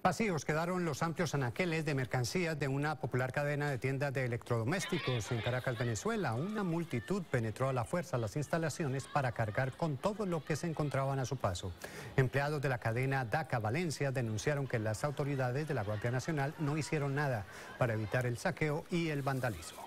Vacíos quedaron los amplios anaqueles de mercancías de una popular cadena de tiendas de electrodomésticos en Caracas, Venezuela. Una multitud penetró a la fuerza las instalaciones para cargar con todo lo que se encontraban a su paso. Empleados de la cadena DACA Valencia denunciaron que las autoridades de la Guardia Nacional no hicieron nada para evitar el saqueo y el vandalismo.